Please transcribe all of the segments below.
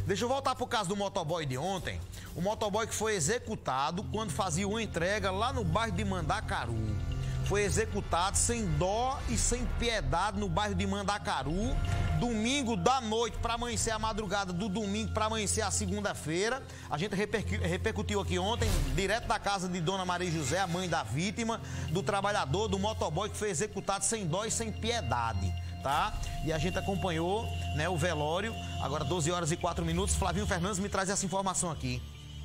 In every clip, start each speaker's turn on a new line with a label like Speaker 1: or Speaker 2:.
Speaker 1: Deixa eu voltar pro caso do motoboy de ontem. O motoboy que foi executado quando fazia uma entrega lá no bairro de Mandacaru. Foi executado sem dó e sem piedade no bairro de Mandacaru. Domingo da noite para amanhecer a madrugada do domingo para amanhecer a segunda-feira. A gente repercutiu aqui ontem, direto da casa de Dona Maria José, a mãe da vítima, do trabalhador, do motoboy que foi executado sem dó e sem piedade, tá? E a gente acompanhou, né, o velório. Agora 12 horas e 4 minutos. Flavinho Fernandes me traz essa informação aqui.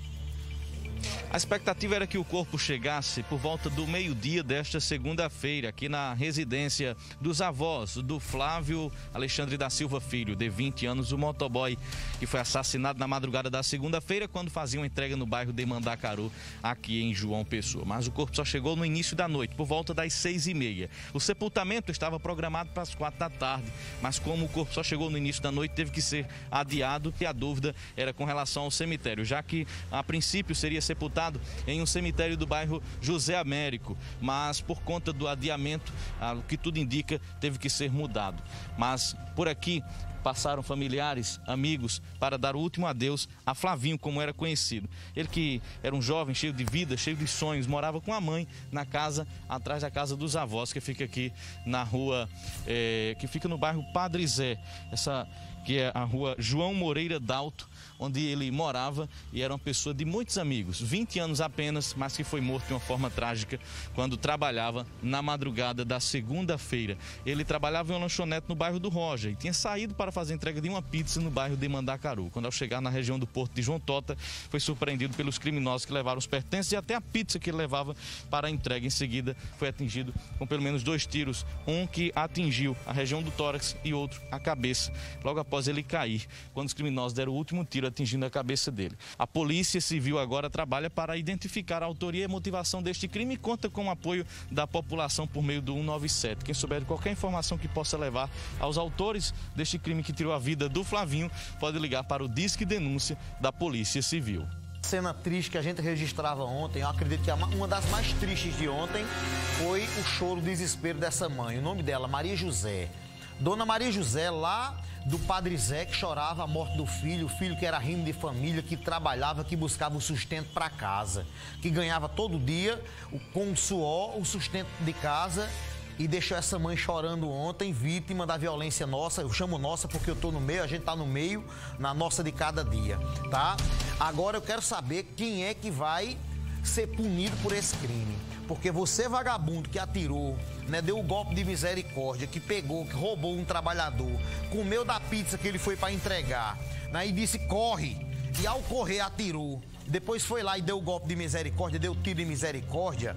Speaker 2: A expectativa era que o corpo chegasse por volta do meio-dia desta segunda-feira, aqui na residência dos avós do Flávio Alexandre da Silva Filho, de 20 anos, o motoboy que foi assassinado na madrugada da segunda-feira, quando fazia uma entrega no bairro de Mandacaru, aqui em João Pessoa. Mas o corpo só chegou no início da noite, por volta das 6h30. O sepultamento estava programado para as 4 da tarde, mas como o corpo só chegou no início da noite, teve que ser adiado, e a dúvida era com relação ao cemitério, já que a princípio seria sepultado em um cemitério do bairro José Américo, mas por conta do adiamento, o que tudo indica, teve que ser mudado. Mas por aqui passaram familiares, amigos, para dar o último adeus a Flavinho, como era conhecido. Ele que era um jovem cheio de vida, cheio de sonhos, morava com a mãe na casa, atrás da casa dos avós, que fica aqui na rua, que fica no bairro Padre Zé, essa que é a rua João Moreira Dalto, onde ele morava, e era uma pessoa de muitos amigos, 20 anos apenas, mas que foi morto de uma forma trágica quando trabalhava na madrugada da segunda-feira. Ele trabalhava em uma lanchonete no bairro do Roja e tinha saído para fazer entrega de uma pizza no bairro de Mandacaru. Quando ao chegar na região do Porto de João Tota, foi surpreendido pelos criminosos que levaram os pertences e até a pizza que ele levava para a entrega. Em seguida, foi atingido com pelo menos 2 tiros, um que atingiu a região do tórax e outro a cabeça, logo após ele cair, quando os criminosos deram o último tiro atingindo a cabeça dele. A Polícia Civil agora trabalha para identificar a autoria e motivação deste crime e conta com o apoio da população por meio do 197. Quem souber de qualquer informação que possa levar aos autores deste crime que tirou a vida do Flavinho, pode ligar para o Disque Denúncia da Polícia Civil.
Speaker 1: Cena triste que a gente registrava ontem, eu acredito que uma das mais tristes de ontem foi o choro, o desespero dessa mãe. O nome dela, Maria José. Dona Maria José, lá do Padre Zé, que chorava a morte do filho, o filho que era rimo de família, que trabalhava, que buscava o sustento para casa, que ganhava todo dia, com o suor, o sustento de casa, e deixou essa mãe chorando ontem, vítima da violência nossa. Eu chamo nossa porque eu tô no meio, a gente tá no meio, na nossa de cada dia, tá? Agora eu quero saber quem é que vai ser punido por esse crime. Porque você, vagabundo, que atirou, né, deu o golpe de misericórdia, que pegou, que roubou um trabalhador, comeu da pizza que ele foi para entregar, né, e disse corre, e ao correr atirou, depois foi lá e deu o golpe de misericórdia, deu tiro de misericórdia.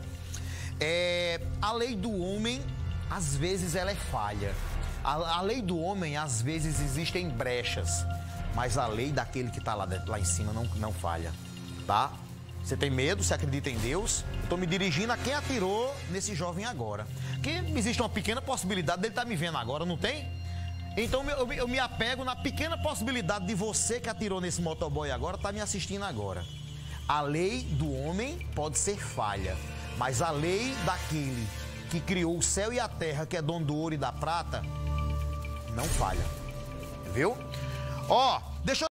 Speaker 1: A lei do homem, às vezes, ela é falha. A lei do homem, às vezes, existem brechas, mas a lei daquele que está lá em cima não falha, tá? Você tem medo, você acredita em Deus? Eu estou me dirigindo a quem atirou nesse jovem agora. Que existe uma pequena possibilidade dele estar me vendo agora, não tem? Então eu me apego na pequena possibilidade de você que atirou nesse motoboy agora estar me assistindo agora. A lei do homem pode ser falha, mas a lei daquele que criou o céu e a terra, que é dono do ouro e da prata, não falha. Viu? Ó, deixa eu...